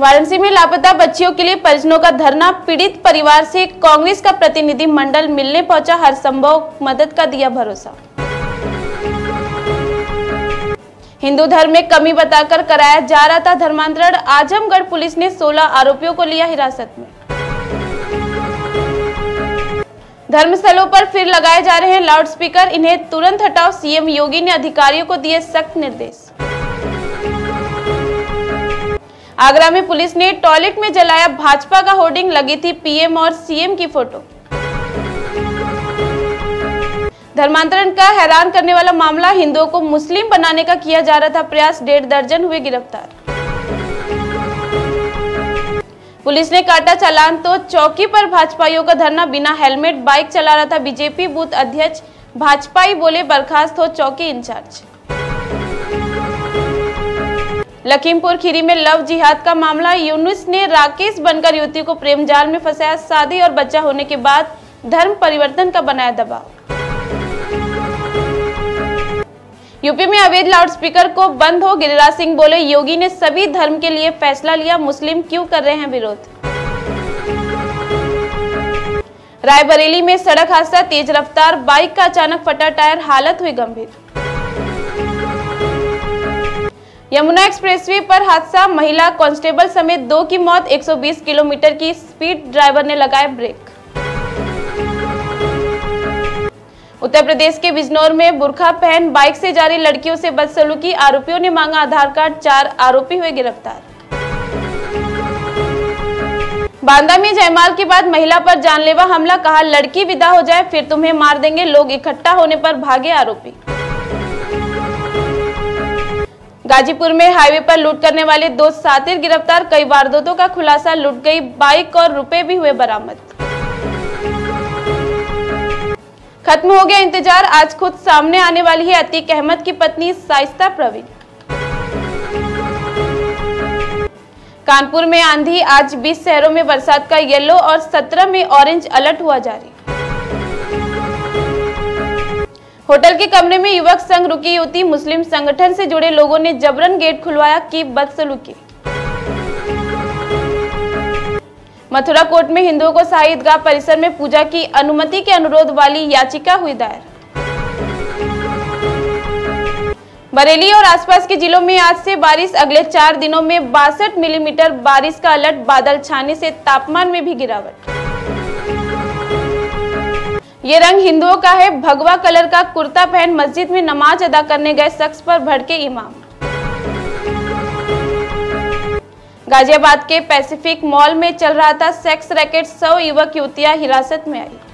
वाराणसी में लापता बच्चियों के लिए परिजनों का धरना। पीड़ित परिवार से कांग्रेस का प्रतिनिधि मंडल मिलने पहुंचा, हर संभव मदद का दिया भरोसा। हिंदू धर्म में कमी बताकर कराया जा रहा था धर्मांतरण। आजमगढ़ पुलिस ने 16 आरोपियों को लिया हिरासत में। धर्मस्थलों पर फिर लगाए जा रहे हैं लाउडस्पीकर, इन्हें तुरंत हटाओ। सीएम योगी ने अधिकारियों को दिए सख्त निर्देश। आगरा में पुलिस ने टॉयलेट में जलाया भाजपा का होर्डिंग, लगी थी पीएम और सीएम की फोटो। धर्मांतरण का हैरान करने वाला मामला, हिंदुओं को मुस्लिम बनाने का किया जा रहा था प्रयास, 1.5 दर्जन हुए गिरफ्तार। पुलिस ने काटा चालान तो चौकी पर भाजपाइयों का धरना, बिना हेलमेट बाइक चला रहा था बीजेपी बूथ अध्यक्ष, भाजपाई बोले बर्खास्त हो चौकी इंचार्ज। लखीमपुर खीरी में लव जिहाद का मामला, यूनुस ने राकेश बनकर युवती को प्रेम जाल में फंसाया, शादी और बच्चा होने के बाद धर्म परिवर्तन का बनाया दबाव। यूपी में अवैध लाउडस्पीकर को बंद हो, गिरिराज सिंह बोले योगी ने सभी धर्म के लिए फैसला लिया, मुस्लिम क्यों कर रहे हैं विरोध। रायबरेली में सड़क हादसा, तेज रफ्तार बाइक का अचानक फटा टायर, हालत हुई गंभीर। यमुना एक्सप्रेसवे पर हादसा, महिला कांस्टेबल समेत 2 की मौत, 120 किलोमीटर की स्पीड, ड्राइवर ने लगाए ब्रेक। उत्तर प्रदेश के बिजनौर में बुर्का पहन बाइक से जा रही लड़कियों से बदसलूकी, आरोपियों ने मांगा आधार कार्ड, 4 आरोपी हुए गिरफ्तार। बांदा में जयमाल के बाद महिला पर जानलेवा हमला, कहा लड़की विदा हो जाए फिर तुम्हें मार देंगे, लोग इकट्ठा होने पर भागे आरोपी। गाजीपुर में हाईवे पर लूट करने वाले 2 सातिर गिरफ्तार, कई वारदातों का खुलासा, लूट गई बाइक और रुपए भी हुए बरामद। खत्म हो गया इंतजार, आज खुद सामने आने वाली है अतीक अहमद की पत्नी शाइस्ता प्रवीण। कानपुर में आंधी, आज 20 शहरों में बरसात का येलो और 17 में ऑरेंज अलर्ट हुआ जारी। होटल के कमरे में युवक संग रुकी युवती, मुस्लिम संगठन से जुड़े लोगों ने जबरन गेट खुलवाया, की बदसलूकी। मथुरा कोर्ट में हिंदुओं को शाही ईदगाह परिसर में पूजा की अनुमति के अनुरोध वाली याचिका हुई दायर। बरेली और आसपास के जिलों में आज से बारिश, अगले 4 दिनों में 62 मिलीमीटर बारिश का अलर्ट, बादल छाने से तापमान में भी गिरावट। ये रंग हिंदुओं का है, भगवा कलर का कुर्ता पहन मस्जिद में नमाज अदा करने गए शख्स पर भड़के इमाम। गाजियाबाद के पैसिफिक मॉल में चल रहा था सेक्स रैकेट, 100 युवक युवतियां हिरासत में आई।